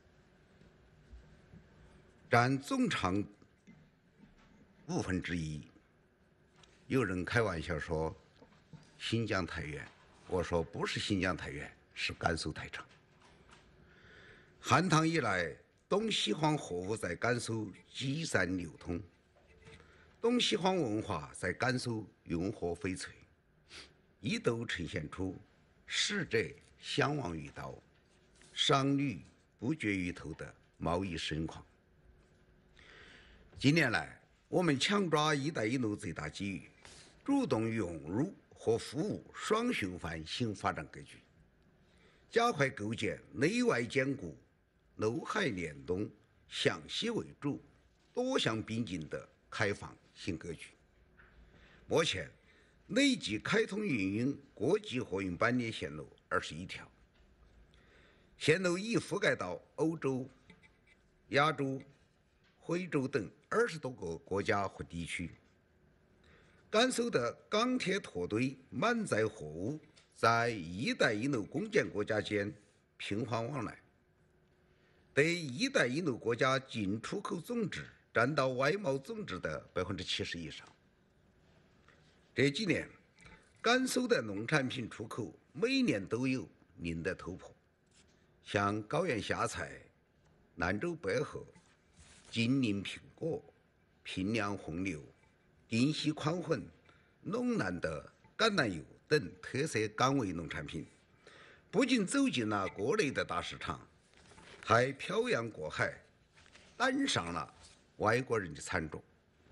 占总长五分之一。有人开玩笑说新疆太远，我说不是新疆太远，是甘肃太长。汉唐以来，东西方货物在甘肃积散流通，东西方文化在甘肃涌活荟萃，一度呈现出使者相忘于刀，商旅不绝于头的贸易盛况。近年来，我们强抓“一带一路”最大机遇，主动涌入和服务双循环新发展格局，加快构建内外兼顾、陆海联动、向西为主、多项并进的开放新格局。目前，累计开通运营国际货运班列线路二十一条，线路已覆盖到欧洲、亚洲、非洲等二十多个国家和地区。甘肃的钢铁拓堆满载货物在“一带一路”共建国家间频繁往来，对“一带一路”国家进出口总值占到外贸总值的百分之七十以上。这几年，甘肃的农产品出口每年都有新的突破，像高原虾菜、兰州百合、金陵苹果、 平凉红牛、丁烯宽混、陇南的橄榄油等特色岗位农产品，不仅走进了国内的大市场，还漂洋过海，赶上了外国人的餐桌。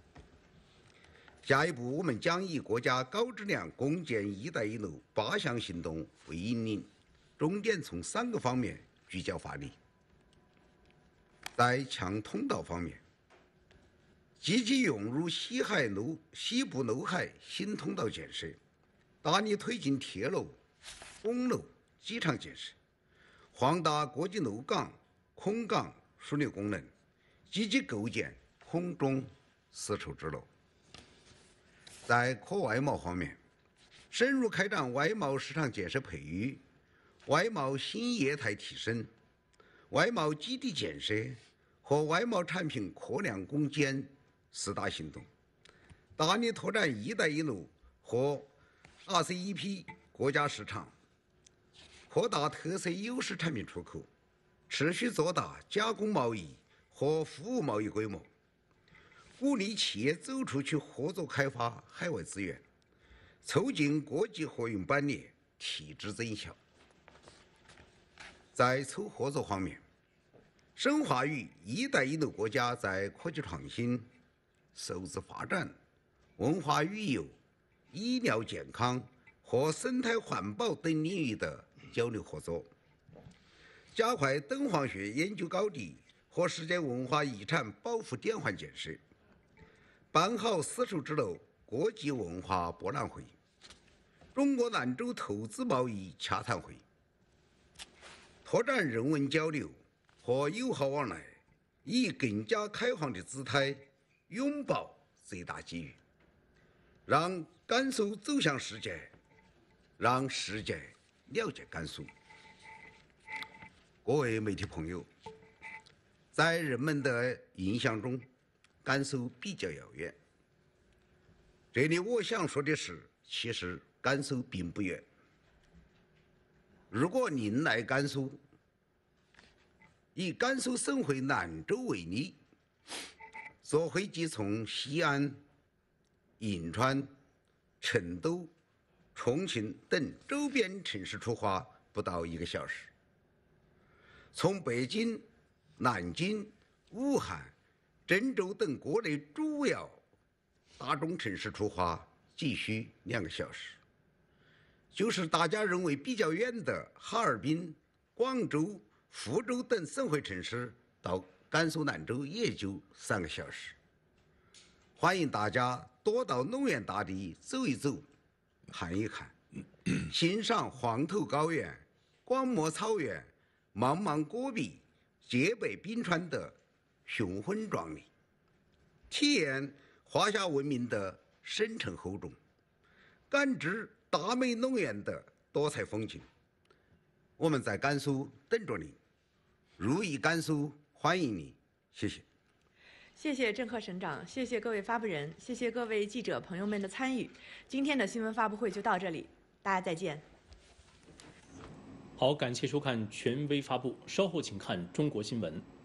下一步，我们将以国家高质量共建“一带一路”八项行动为引领，重点从三个方面聚焦发力。在强通道方面，积极融入西海陆西部陆海新通道建设，大力推进铁路、公路、机场建设，扩大国际陆港、空港枢纽功能，积极构建空中丝绸之路。在可外贸方面，深入开展外贸市场建设培育、外贸新业态提升、外贸基地建设和外贸产品扩量攻坚四大行动，大力拓展“一带一路”和 R C E P 国家市场，扩大特色优势产品出口，持续做大加工贸易和服务贸易规模，鼓励企业走出去合作开发海外资源，促进国际货运班列提质增效。在促合作方面，深化与“一带一路”国家在科技创新、数字发展、文化旅游、医疗健康和生态环保等领域的交流合作，加快敦煌学研究高地和世界文化遗产保护典范建设，办好丝绸之路国际文化博览会、中国兰州投资贸易洽谈会，拓展人文交流和友好往来，以更加开放的姿态拥抱最大机遇，让甘肃走向世界，让世界了解甘肃。各位媒体朋友，在人们的印象中，甘肃比较遥远。这里我想说的是，其实甘肃并不远。如果您来甘肃，以甘肃省会兰州为例，坐飞机从西安、银川、成都、重庆等周边城市出发不到一个小时，从北京、南京、武汉、郑州等国内主要大中城市出发仅需两个小时，就是大家认为比较远的哈尔滨、广州、福州等省会城市到甘肃兰州也就三个小时。欢迎大家多到农园大地走一走、看一看，欣赏黄头高原、广漠草原、茫茫戈壁、戒备冰川的雄浑壮丽，体验华夏文明的深沉厚重，感知大美农园的多彩风景。我们在甘肃等着你，如意甘肃欢迎你，谢谢。 谢谢郑贺省长，谢谢各位发布人，谢谢各位记者朋友们的参与。今天的新闻发布会就到这里，大家再见。 好，感谢收看权威发布，稍后请看中国新闻。